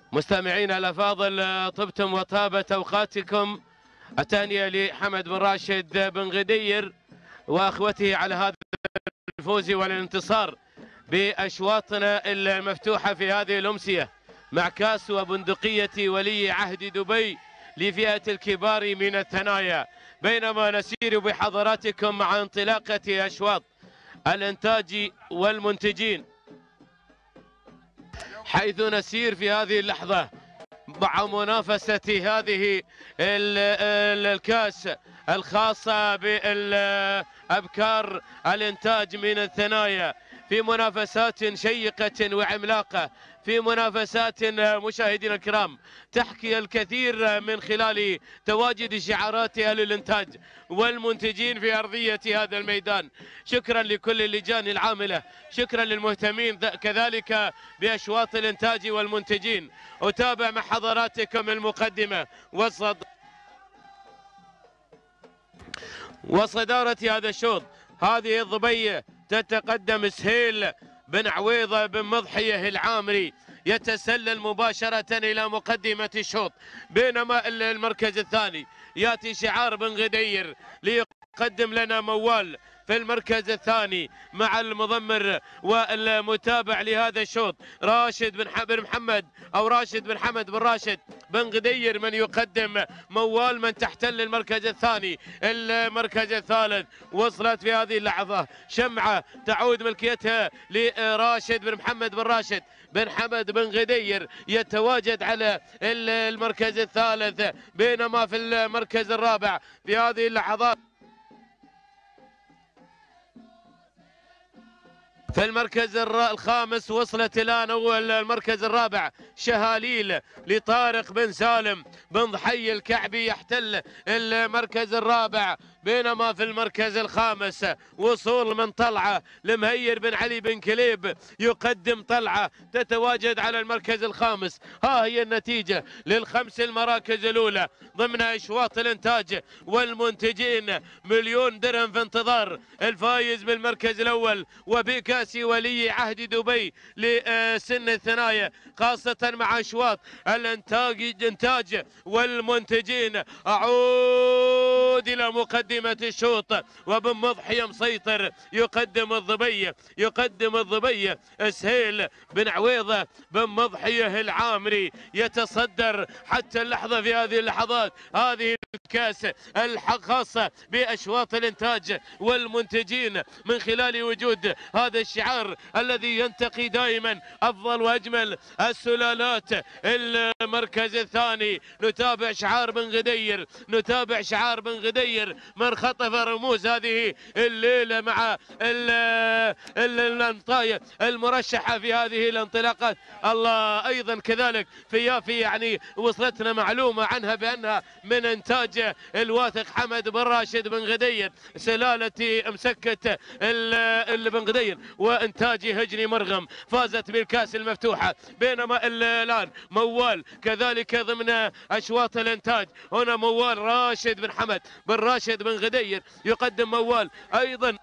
مستمعينا الأفاضل، طبتم وطابت أوقاتكم. التهنئة لحمد بن راشد بن غدير وأخوته على هذا الفوز والانتصار بأشواطنا المفتوحة في هذه الأمسية مع كاس وبندقية ولي عهد دبي لفئة الكبار من الثنايا. بينما نسير بحضراتكم مع انطلاقة أشواط الإنتاج والمنتجين، حيث نسير في هذه اللحظة مع منافسة هذه الكاس الخاصة بالأبكار الإنتاج من الثنايا، في منافسات شيقة وعملاقة، في منافسات مشاهدينا الكرام تحكي الكثير من خلال تواجد شعارات أهل الإنتاج والمنتجين في أرضية هذا الميدان. شكرا لكل اللجان العاملة، شكرا للمهتمين كذلك بأشواط الإنتاج والمنتجين. أتابع مع حضراتكم المقدمة وصدارة هذا الشوط. هذه الضبية تتقدم سهيل بن عويضة بن مضحية العامري، يتسلل مباشرة إلى مقدمة الشوط، بينما المركز الثاني يأتي شعار بن غدير ليقدم لنا موال في المركز الثاني مع المضمر والمتابع لهذا الشوط راشد بن محمد أو راشد بن حمد بن راشد بن غدير، من يقدم موال من تحتل المركز الثاني. المركز الثالث وصلت في هذه اللحظة شمعة تعود ملكيتها لراشد بن محمد بن راشد بن حمد بن غدير، يتواجد على المركز الثالث. بينما في المركز الرابع في هذه اللحظات، في المركز الخامس وصلت الآن أول المركز الرابع شهاليل لطارق بن سالم بن ضحي الكعبي يحتل المركز الرابع. بينما في المركز الخامس وصول من طلعة لمهير بن علي بن كليب يقدم طلعة تتواجد على المركز الخامس. ها هي النتيجة للخمس المراكز الأولى ضمن أشواط الإنتاج والمنتجين. 1,000,000 درهم في انتظار الفايز بالمركز الأول وبكأس ولي عهد دبي لسن الثنايا، خاصة مع أشواط الإنتاج والمنتجين. أعود إلى مقدمة الشوط وبن مضحية مسيطر يقدم الضبية سهيل بن عويضة بن مضحية العامري يتصدر حتى اللحظة في هذه اللحظات هذه الكاس الخاصة بأشواط الإنتاج والمنتجين، من خلال وجود هذا الشعار الذي ينتقي دائما أفضل وأجمل السلالات. المركز الثاني نتابع شعار بن غدير من خطف رموز هذه الليلة مع الانطاية المرشحة في هذه الانطلاقات. الله، أيضا كذلك في يعني وصلتنا معلومة عنها بأنها من إنتاج الواثق حمد بن راشد بن غدير، سلالة مسكة بن غدير وإنتاج هجري مرغم، فازت بالكاس المفتوحة. بينما الآن موال كذلك ضمن أشواط الإنتاج، هنا موال راشد بن حمد بن راشد بن غدير يقدم موال أيضا.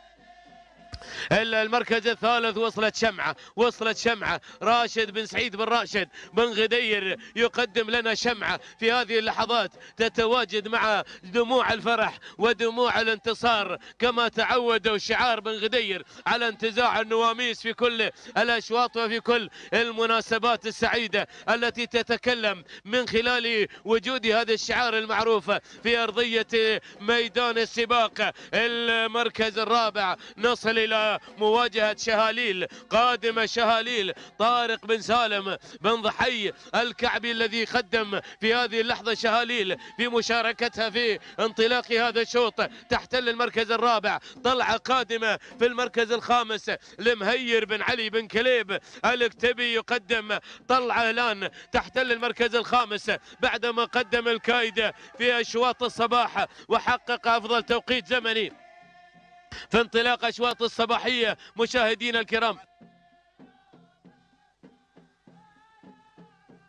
المركز الثالث وصلت شمعة راشد بن سعيد بن راشد بن غدير يقدم لنا شمعة في هذه اللحظات تتواجد مع دموع الفرح ودموع الانتصار، كما تعودوا شعار بن غدير على انتزاع النواميس في كل الأشواط وفي كل المناسبات السعيدة التي تتكلم من خلال وجود هذا الشعار المعروف في أرضية ميدان السباق. المركز الرابع نصل إلى مواجهة شهاليل، قادمة شهاليل طارق بن سالم بن ضحي الكعبي الذي قدم في هذه اللحظة شهاليل في مشاركتها في انطلاق هذا الشوط تحتل المركز الرابع. طلعة قادمة في المركز الخامس لمهير بن علي بن كليب الكتبي يقدم طلعة الآن تحتل المركز الخامس بعدما قدم الكايدة في أشواط الصباح وحقق أفضل توقيت زمني في انطلاق أشواط الصباحية. مشاهدينا الكرام،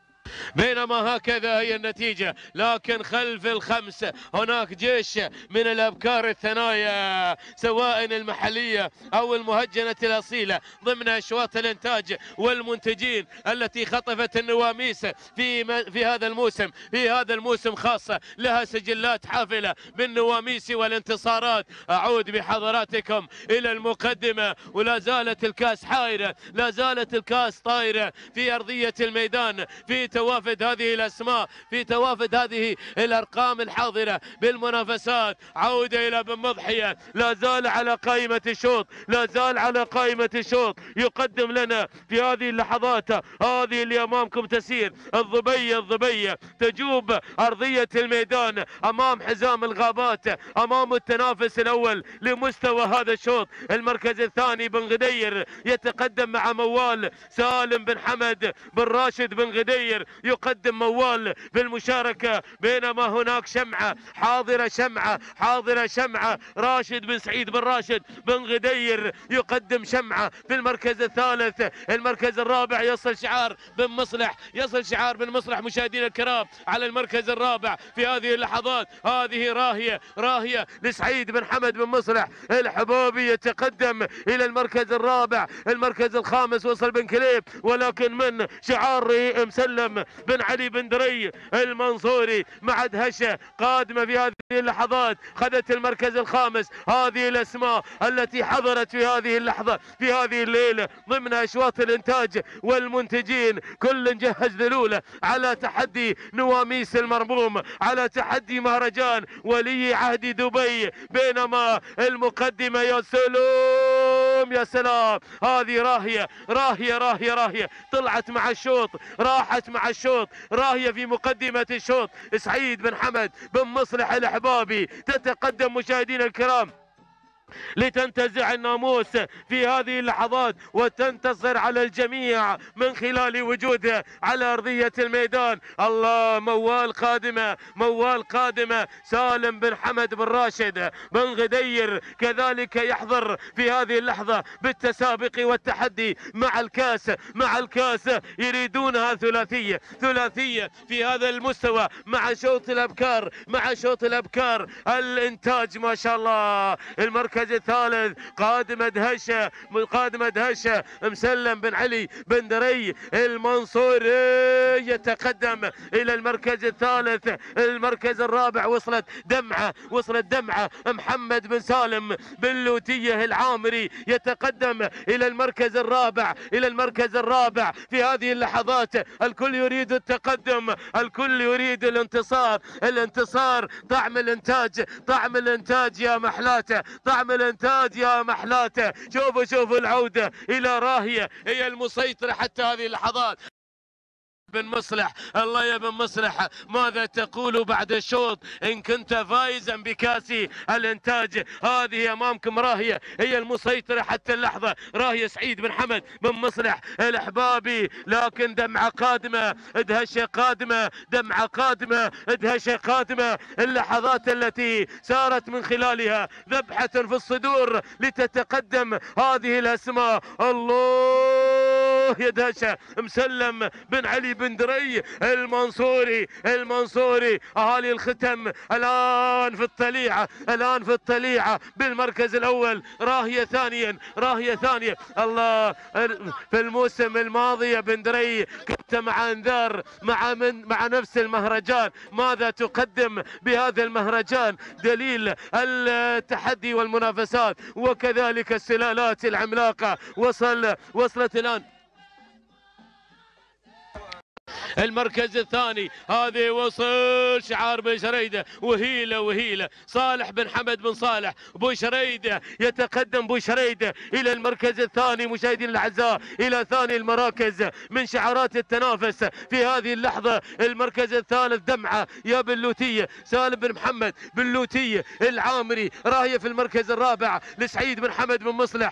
بينما هكذا هي النتيجة، لكن خلف الخمس هناك جيش من الأبكار الثنايا سواء المحلية أو المهجنة الأصيلة ضمن أشواط الإنتاج والمنتجين التي خطفت النواميس في هذا الموسم خاصة، لها سجلات حافلة بالنواميس والانتصارات. أعود بحضراتكم إلى المقدمة، ولا زالت الكاس حائرة، لا زالت الكاس طايرة في أرضية الميدان، في توافد هذه الأسماء، في توافد هذه الأرقام الحاضرة بالمنافسات. عودة إلى بن مضحية، لا زال على قائمة الشوط، لا زال على قائمة الشوط، يقدم لنا في هذه اللحظات هذه اللي أمامكم تسير الضبية تجوب أرضية الميدان أمام حزام الغابات، أمام التنافس الأول لمستوى هذا الشوط. المركز الثاني بن غدير يتقدم مع موال سالم بن حمد بن راشد بن غدير، يقدم موال بالمشاركة، بينما هناك شمعة حاضرة شمعة راشد بن سعيد بن راشد بن غدير يقدم شمعة في المركز الثالث. المركز الرابع يصل شعار بن مصلح مشاهدينا الكرام على المركز الرابع في هذه اللحظات. هذه راهية لسعيد بن حمد بن مصلح الحبابي يتقدم إلى المركز الرابع. المركز الخامس وصل بن كليب، ولكن من شعار مسلم بن علي بن دري المنصوري مع دهشة قادمة في هذه اللحظات، خذت المركز الخامس. هذه الأسماء التي حضرت في هذه اللحظة في هذه الليلة ضمن أشواط الإنتاج والمنتجين، كل جهز ذلوله على تحدي نواميس المرموم، على تحدي مهرجان ولي عهد دبي. بينما المقدمة يا سلام هذه راهية طلعت مع الشوط، راحت مع الشوط، راهية في مقدمة الشوط. سعيد بن حمد بن مصلح الأحبابي تتقدم مشاهدينا الكرام لتنتزع الناموس في هذه اللحظات وتنتصر على الجميع من خلال وجودها على أرضية الميدان. الله، موال قادمة سالم بن حمد بن راشد بن غدير كذلك يحضر في هذه اللحظة بالتسابق والتحدي مع الكاس يريدونها ثلاثية في هذا المستوى مع شوط الأبكار الإنتاج ما شاء الله. المركز الثالث قادمة دهشة مسلم بن علي بن دري المنصوري يتقدم إلى المركز الثالث. المركز الرابع وصلت دمعة محمد بن سالم بن لوتية العامري يتقدم إلى المركز الرابع في هذه اللحظات. الكل يريد التقدم، الكل يريد الانتصار. طعم الانتاج يا محلاته، طعم الانتاج يا محلاته. شوفوا العودة إلى راهية هي المسيطرة حتى هذه اللحظات. بن مصلح، الله يا بن مصلح، ماذا تقول بعد الشوط إن كنت فائزا بكاس الانتاج؟ هذه أمامكم راهية هي المسيطرة حتى اللحظة، راهية سعيد بن حمد بن مصلح الأحبابي، لكن دمعة قادمة، دهشة قادمة، دمعة قادمة، دهشة قادمة. اللحظات التي سارت من خلالها ذبحة في الصدور لتتقدم هذه الأسماء. الله يا دهشة مسلم بن علي بن دري المنصوري أهالي الختم الآن في الطليعة بالمركز الأول. راهية ثانية الله. في الموسم الماضي يا بن دري كنت مع انذار مع نفس المهرجان، ماذا تقدم بهذا المهرجان؟ دليل التحدي والمنافسات وكذلك السلالات العملاقة وصلت الآن المركز الثاني. هذه وصل شعار بن شريدة وهيلة صالح بن حمد بن صالح بن شريدة يتقدم بن شريدة إلى المركز الثاني. مشاهدينا الأعزاء إلى ثاني المراكز من شعارات التنافس في هذه اللحظة. المركز الثالث دمعة يا بلوتية سالم بن محمد بلوتية العامري. راهية في المركز الرابع لسعيد بن حمد بن مصلح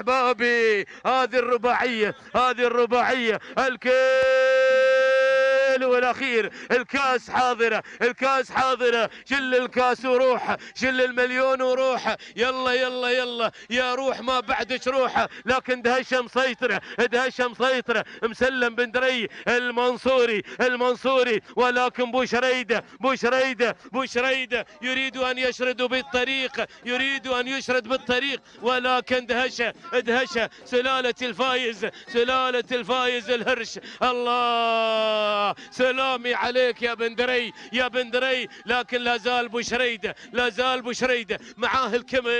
الأحبابي. هذه الرباعية الكل الليل والاخير. الكاس حاضره، الكاس حاضره، شل الكاس وروح، شل المليون وروح. يلا يلا يلا يا روح ما بعدش روحه، لكن دهشه مسيطره، دهشه مسيطره. مسلم بن دري المنصوري، المنصوري، ولكن بوشريده، بوشريده، بوشريده يريد ان يشرد بالطريق، يريد ان يشرد بالطريق، ولكن دهشه، دهشه سلاله الفايز، سلاله الفايز الهرش. الله سلامي عليك يا بن دري، يا بن دري. لكن لا زال بوشريده، لا زال بوشريده معاه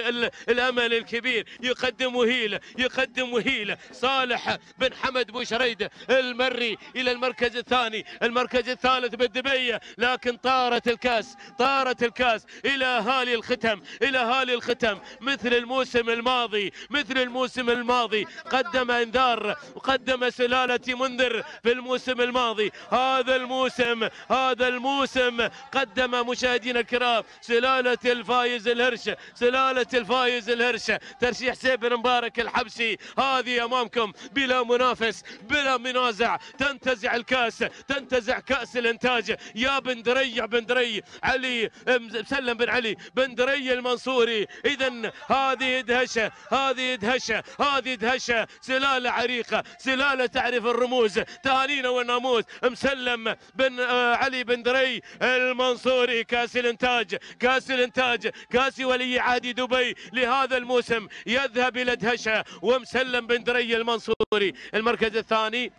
الامل الكبير، يقدم وهيله، يقدم وهيله. صالح بن حمد بوشريده المري الى المركز الثاني، المركز الثالث بالدبيه، لكن طارت الكاس، طارت الكاس الى اهالي الختم، الى اهالي الختم. مثل الموسم الماضي، مثل الموسم الماضي قدم انذار وقدم سلاله منذر في الموسم الماضي. هذا الموسم، هذا الموسم قدم مشاهدينا الكرام سلاله الفايز الهرش، سلاله الفايز الهرش. ترشيح سيف بن مبارك الحبسي هذه امامكم بلا منافس، بلا منازع. تنتزع الكاس، تنتزع كاس الانتاج. يا بن دري، يا بن دري علي مسلم بن علي بن دري المنصوري. اذا هذه دهشه، هذه دهشه، هذه دهشه. سلاله عريقه، سلاله تعرف الرموز. تهانينا والناموس. مسلم بن علي بن دري المنصوري. كاس الانتاج، كاس الانتاج، كاس ولي عهد دبي لهذا الموسم يذهب الى دهشه ومسلم بن دري المنصوري. المركز الثاني،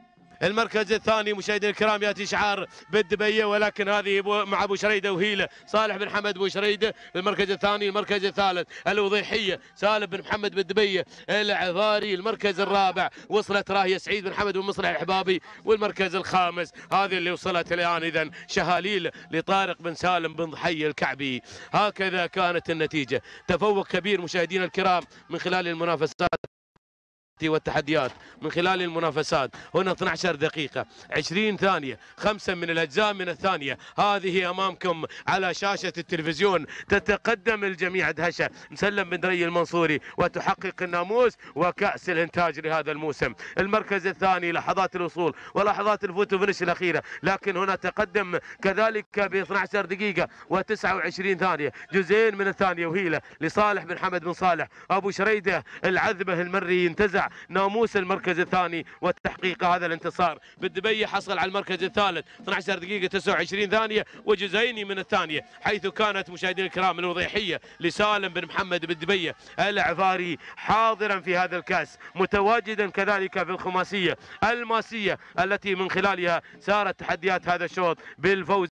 المركز الثاني مشاهدينا الكرام ياتي شعار بالدبيه، ولكن هذه مع بوشريده وهيله. صالح بن حمد بوشريده المركز الثاني. المركز الثالث الوضيحيه سالم بن محمد بالدبيه العذاري. المركز الرابع وصلت راهيه سعيد بن حمد بن مصلح الحبابي. والمركز الخامس هذه اللي وصلت الان اذا شهاليل لطارق بن سالم بن ضحيه الكعبي. هكذا كانت النتيجه. تفوق كبير مشاهدينا الكرام من خلال المنافسات والتحديات، من خلال المنافسات. هنا 12 دقيقة 20 ثانية، 5 من الأجزاء من الثانية. هذه أمامكم على شاشة التلفزيون. تتقدم الجميع دهشة مسلم بن دري المنصوري وتحقق الناموس وكأس الإنتاج لهذا الموسم. المركز الثاني لحظات الوصول ولحظات الفوتو فينش الأخيرة، لكن هنا تقدم كذلك ب 12 دقيقة و29 ثانية، جزئين من الثانية وهيلة لصالح بن حمد بن صالح. أبو شريدة العذبة المري ينتزع ناموس المركز الثاني وتحقيق هذا الانتصار. بالدبي حصل على المركز الثالث 12 دقيقة 29 ثانية وجزئين من الثانية، حيث كانت مشاهدينا الكرام الوضيحية لسالم بن محمد بالدبي العفاري حاضرا في هذا الكاس، متواجدا كذلك في الخماسية الماسية التي من خلالها سارت تحديات هذا الشوط بالفوز